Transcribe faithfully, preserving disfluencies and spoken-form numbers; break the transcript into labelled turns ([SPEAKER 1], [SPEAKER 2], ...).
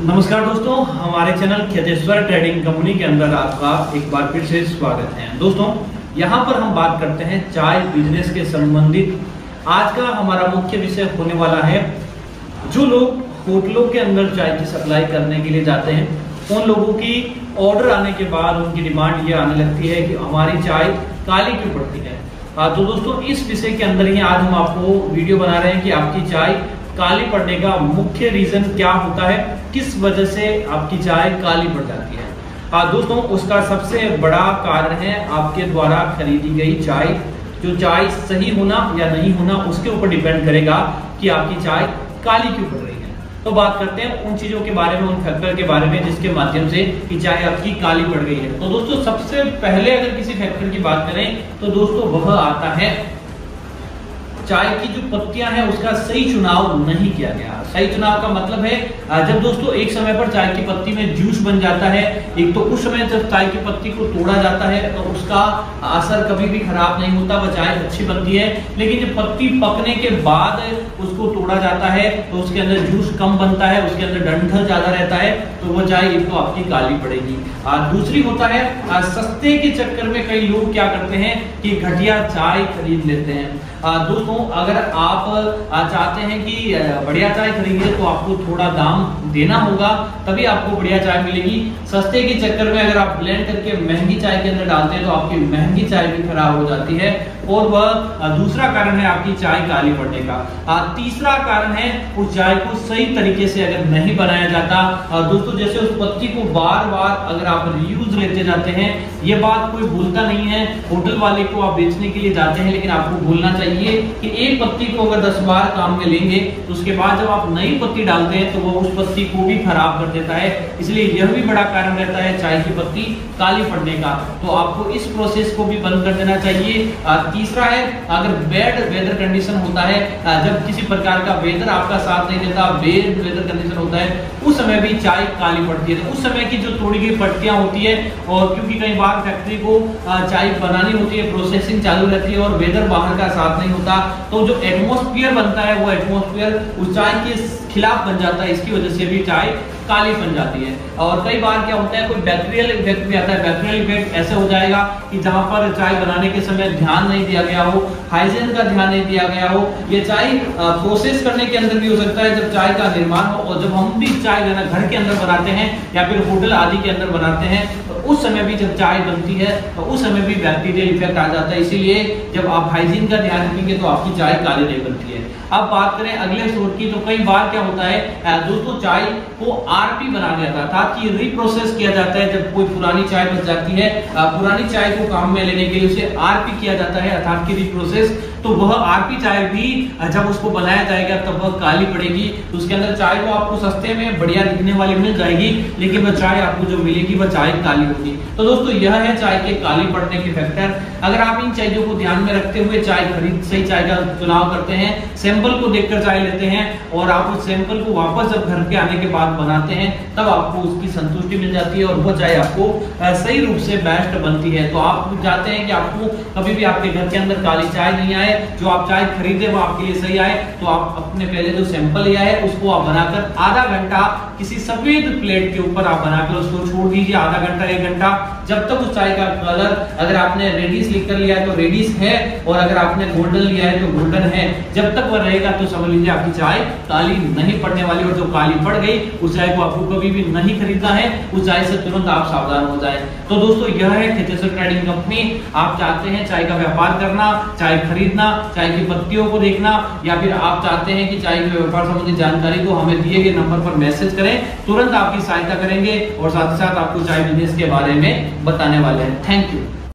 [SPEAKER 1] नमस्कार दोस्तों, हमारे चैनल खेतेश्वर ट्रेडिंग कंपनी के अंदर आपका एक बार फिर से स्वागत है। दोस्तों, यहाँ पर हम बात करते हैं चाय बिजनेस के संबंधित। आज का हमारा मुख्य विषय होने वाला है, जो लोग होटलों के अंदर चाय की सप्लाई करने के लिए जाते हैं, उन लोगों की ऑर्डर आने के बाद उनकी डिमांड ये आने लगती है कि हमारी चाय काली क्यों पड़ती है। तो दोस्तों, इस विषय के अंदर ही आज हम आपको वीडियो बना रहे हैं कि आपकी चाय काली पड़ने का मुख्य रीजन क्या होता है, किस वजह से आपकी चाय काली पड़ जाती है। हाँ दोस्तों, उसका सबसे बड़ा कारण है आपके द्वारा खरीदी गई चाय। जो चाय सही होना या नहीं होना उसके ऊपर डिपेंड करेगा कि आपकी चाय काली क्यों पड़ रही है। तो बात करते हैं उन चीजों के बारे में, उन फैक्टर के बारे में जिसके माध्यम से कि चाय आपकी काली पड़ गई है। तो दोस्तों, सबसे पहले अगर किसी फैक्टर की बात करें तो दोस्तों वह आता है चाय की जो पत्तियां हैं उसका सही चुनाव नहीं किया गया। सही चुनाव का मतलब है, जब दोस्तों एक समय पर चाय की पत्ती में जूस बन जाता है, एक तो उस समय जब चाय की पत्ती को तोड़ा जाता है तो उसका असर कभी भी खराब नहीं होता, वह चाय अच्छी बनती है। लेकिन जब पत्ती पकने के बाद उसको तोड़ा जाता है तो उसके अंदर जूस कम बनता है, उसके अंदर डंठल ज्यादा रहता है, तो वह चाय एक तो आपकी काली पड़ेगी। दूसरी होता है, सस्ते के चक्कर में कई लोग क्या करते हैं कि घटिया चाय खरीद लेते हैं। दोस्तों, अगर आप चाहते हैं कि बढ़िया चाय खरीदिए तो आपको थोड़ा दाम देना होगा, तभी आपको बढ़िया चाय मिलेगी। सस्ते के चक्कर में अगर आप ब्लेंड करके महंगी चाय के अंदर डालते हैं तो आपकी महंगी चाय भी खराब हो जाती है, और वह दूसरा कारण है आपकी चाय काली पड़ने का। तीसरा कारण है, उस चाय को सही तरीके से अगर नहीं बनाया जाता। दोस्तों, जैसे उस पत्ती को बार बार अगर आप रीयूज लेते जाते हैं, ये बात कोई भूलता नहीं है। होटल वाले को आप बेचने के लिए जाते हैं, लेकिन आपको भूलना चाहिए कि एक पत्ती को अगर दस बार काम में लेंगे तो उसके बाद जब आप नई पत्ती डालते हैं तो वो उस पत्ती को भी खराब कर देता है। इसलिए यह भी बड़ा कारण रहता है चाय की पत्ती काली पड़ने का। तो आपको इस प्रोसेस को भी बंद कर देना चाहिए। तीसरा है, अगर बैड वेदर कंडीशन होता है, जब किसी प्रकार का वेदर आपका साथ नहीं देता, बैड वेदर कंडीशन होता है, उस समय भी चाय काली पड़ती है। उस समय की जो तोड़ी गई पत्तियां होती है, और क्योंकि कई बार फैक्ट्री को चाय बनानी होती है, प्रोसेसिंग चालू रहती है और वेदर बाहर का साथ नहीं होता, तो जो एटमॉस्फेयर बनता है वो एटमॉस्फेयर उस चाय के खिलाफ बन जाता है। इसकी वजह से भी चाय काली बन जाती है। और कई बार क्या होता है, कोई बैक्टीरियल इफेक्ट भी आता है। बैक्टीरियल इफेक्ट ऐसे हो जाएगा कि जहां पर चाय बनाने के समय ध्यान नहीं दिया गया हो, हाइजीन का ध्यान नहीं दिया गया हो, ये चाय प्रोसेस करने के अंदर भी हो सकता है जब चाय का निर्माण हो, और जब हम भी चाय घर के अंदर बनाते हैं या फिर होटल आदि के अंदर बनाते हैं, तो उस समय भी जब चाय बनती है तो उस समय भी बैक्टीरियल इफेक्ट आ जाता है। इसीलिए जब आप हाइजीन का ध्यान रखेंगे तो आपकी चाय काली नहीं बनती है। अब बात करें अगले स्रोत की, तो कई बार क्या होता है, दोस्तों चाय को आरपी बना दिया जाता है कि रिप्रोसेस किया जाता है। जब कोई पुरानी चाय बच जाती है, पुरानी चाय को काम में लेने के लिए उसे आरपी किया जाता है, अर्थात की रिप्रोसेस। तो वह आरपी चाय भी जब उसको बनाया जाएगा तब वह काली पड़ेगी। तो उसके अंदर चाय को आपको सस्ते में बढ़िया दिखने वाली मिल जाएगी, लेकिन वह चाय आपको जो मिलेगी वह चाय काली होगी। तो दोस्तों, यह है चाय के काली पड़ने के फैक्टर। अगर आप इन चीजों को ध्यान में रखते हुए चाय खरीद सही चाय का चुनाव करते हैं, सैंपल को देखकर चाय लेते हैं, और आप उस सैंपल को वापस जब घर के आने के बाद बनाते हैं, तब आपको उसकी संतुष्टि मिल जाती है और वह चाय आपको सही रूप से बेस्ट बनती है। तो आप चाहते हैं कि आपको कभी भी आपके घर के अंदर काली चाय नहीं आए, जो आप चाय खरीदे वो आपके लिए सही आए, तो आप अपने पहले जो सैंपल लिया है उसको आप बनाकर आधा घंटा किसी सफेद प्लेट के ऊपर आप बनाकर उसको छोड़ दीजिए, आधा घंटा एक घंटा, जब तक उस चाय का कलर, अगर आपने रेडिश लिख कर लिया है तो रेडिश है, और अगर आपने गोल्डन लिया है तो गोल्डन है, जब तक वह रहेगा तो समझ लीजिए आपकी चाय काली नहीं पड़ने वाली। और जो काली पड़ गई उस चाय को आपको कभी भी नहीं खरीदना है, उस चाय से तुरंत आप सावधान हो जाए। तो दोस्तों, यह है खेतेश्वर ट्रेडिंग कंपनी। आप चाहते हैं चाय का व्यापार करना, चाय खरीदना, चाय की पत्तियों को देखना, या फिर आप चाहते हैं कि चाय के व्यापार संबंधी जानकारी को हमें दिए गए नंबर पर मैसेज करें, तुरंत आपकी सहायता करेंगे और साथ ही साथ आपको चाय बिजनेस के बारे में बताने वाले हैं। Thank you.